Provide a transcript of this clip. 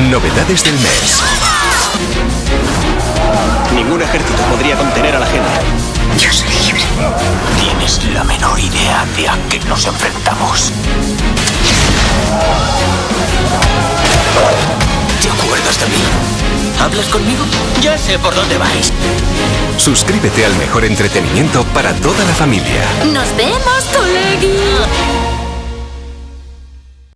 Novedades del mes. Ningún ejército podría contener a la gente. Yo soy libre. ¿Tienes la menor idea de a qué nos enfrentamos? ¿Te acuerdas de mí? ¿Hablas conmigo? Ya sé por dónde vais. Suscríbete al mejor entretenimiento para toda la familia. Nos vemos, colegui.